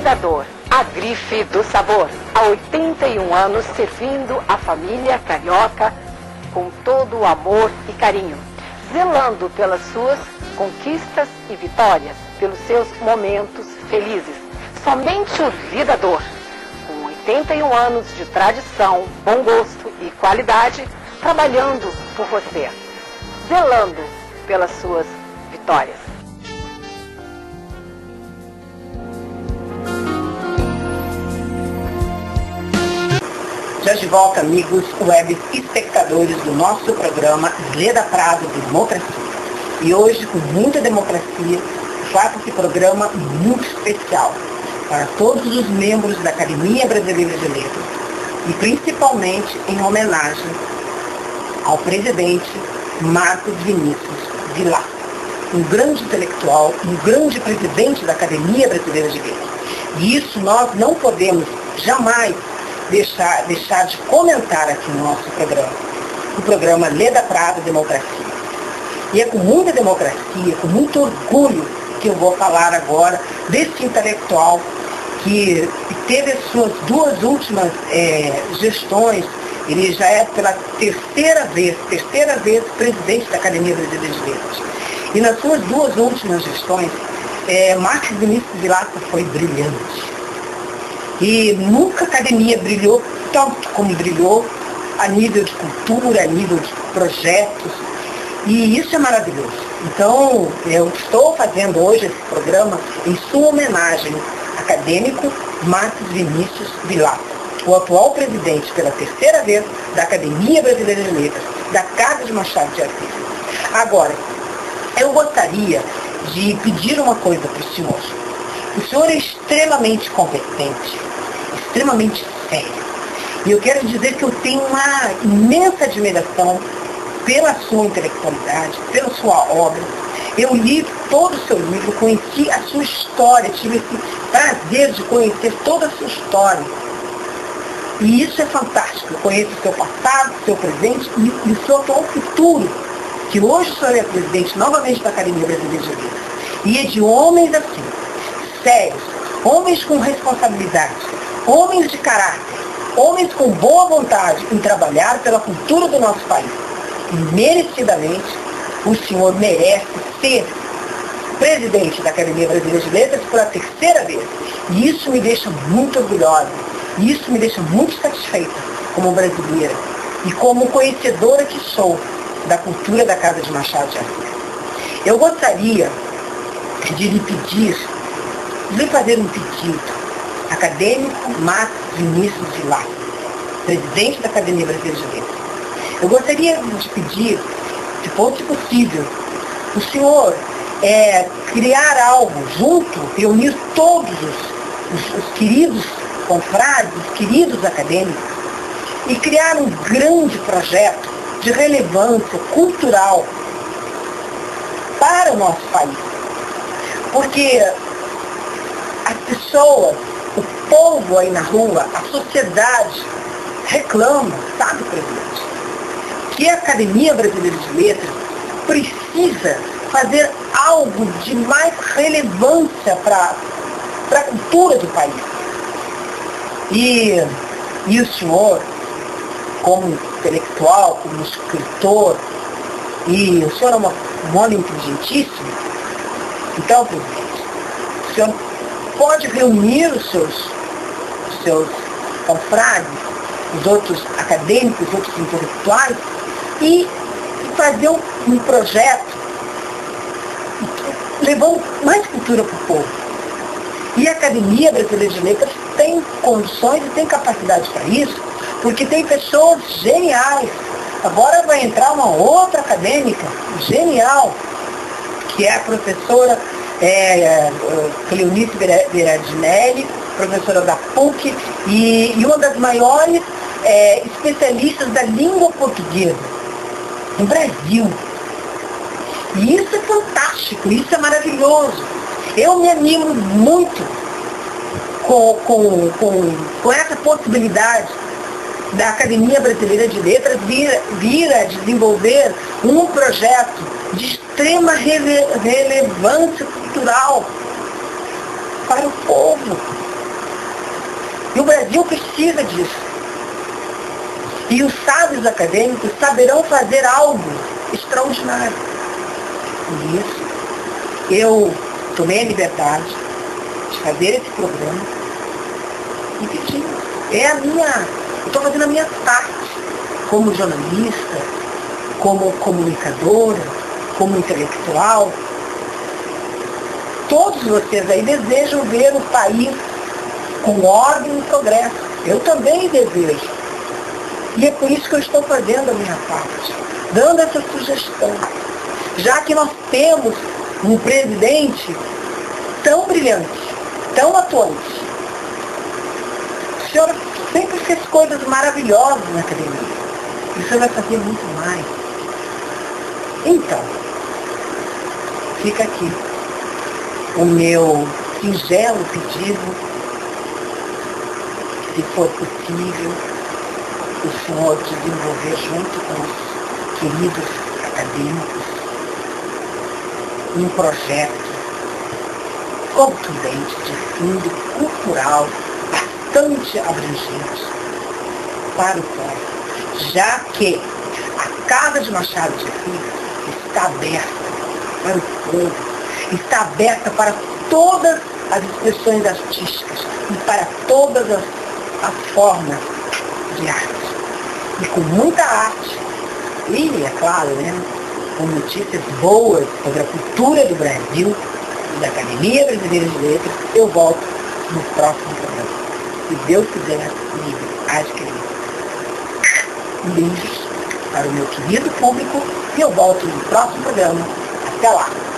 Ligador, a grife do sabor. Há 81 anos servindo a família carioca com todo o amor e carinho, zelando pelas suas conquistas e vitórias, pelos seus momentos felizes. Somente o Ligador, com 81 anos de tradição, bom gosto e qualidade, trabalhando por você, zelando pelas suas vitórias. Já de volta, amigos web espectadores do nosso programa Leda Prado de Democracia. E hoje, com muita democracia, faço esse programa muito especial para todos os membros da Academia Brasileira de Letras e principalmente em homenagem ao presidente Marcos Vinícius Vilar, um grande intelectual, um grande presidente da Academia Brasileira de Letras. E isso nós não podemos jamais deixar de comentar aqui no nosso programa, o programa Leda Prado Democracia. E é com muita democracia, com muito orgulho que eu vou falar agora desse intelectual que teve as suas duas últimas gestões. Ele já é pela terceira vez presidente da Academia Brasileira de Letras. E nas suas duas últimas gestões, Marcos Vinícius Vilar foi brilhante. E nunca a academia brilhou tanto como brilhou a nível de cultura, a nível de projetos. E isso é maravilhoso. Então, eu estou fazendo hoje esse programa em sua homenagem ao acadêmico Marcos Vinícius Vilar, o atual presidente pela terceira vez da Academia Brasileira de Letras, da Casa de Machado de Assis. Agora, eu gostaria de pedir uma coisa para o senhor. O senhor é extremamente competente, extremamente sério. E eu quero dizer que eu tenho uma imensa admiração pela sua intelectualidade, pela sua obra. Eu li todo o seu livro, conheci a sua história, tive esse prazer de conhecer toda a sua história. E isso é fantástico. Eu conheço o seu passado, o seu presente e o seu atual futuro, que hoje o senhor é presidente novamente da Academia Brasileira de Letras. E é de homens assim, sérios, homens com responsabilidade, homens de caráter, homens com boa vontade em trabalhar pela cultura do nosso país. E merecidamente o senhor merece ser presidente da Academia Brasileira de Letras pela terceira vez. E isso me deixa muito orgulhosa, e isso me deixa muito satisfeita como brasileira e como conhecedora que sou da cultura da Casa de Machado de Assis. Eu gostaria de lhe fazer um pedido. Acadêmico Marcos Vinícius Vilar, presidente da Academia Brasileira de Letras. Eu gostaria de pedir, se fosse possível, o senhor criar algo junto, reunir todos os queridos confrades, os queridos acadêmicos, e criar um grande projeto de relevância cultural para o nosso país. Porque as pessoas, o povo aí na rua, a sociedade reclama, sabe, presidente, que a Academia Brasileira de Letras precisa fazer algo de mais relevância para a cultura do país. E o senhor, como intelectual, como escritor, e o senhor é um homem inteligentíssimo, então, presidente, o senhor pode reunir os seus confrades, os outros acadêmicos, os outros intelectuais, e fazer um projeto levando mais cultura para o povo. E a Academia Brasileira de Letras tem condições e tem capacidade para isso, porque tem pessoas geniais. Agora vai entrar uma outra acadêmica genial, que é a professora Cleonice Berardinelli, professora da PUC e uma das maiores especialistas da língua portuguesa no Brasil. E isso é fantástico, isso é maravilhoso. Eu me animo muito com essa possibilidade da Academia Brasileira de Letras vir a desenvolver um projeto de extrema relevância cultural para o povo. E o Brasil precisa disso. E os sábios acadêmicos saberão fazer algo extraordinário. Por isso, eu tomei a liberdade de fazer esse programa e pedir. Eu estou fazendo a minha parte como jornalista, como comunicadora, como intelectual. Todos vocês aí desejam ver o país com ordem e progresso. Eu também desejo. E é por isso que eu estou fazendo a minha parte, dando essa sugestão. Já que nós temos um presidente tão brilhante, tão atuante. O senhor sempre fez coisas maravilhosas na academia. E o senhor vai fazer muito mais. Então, fica aqui o meu singelo pedido, se for possível, o senhor desenvolver junto com os queridos acadêmicos um projeto contundente de fundo cultural bastante abrangente para o povo, já que a Casa de Machado de Assis está aberta para o povo, está aberta para todas as expressões artísticas e para todas as formas de arte. E com muita arte, e, é claro, com notícias boas sobre a cultura do Brasil e da Academia Brasileira de Letras, eu volto no próximo programa. Se Deus quiser, livre, adquirir. Beijos para o meu querido público e eu volto no próximo programa. Até lá!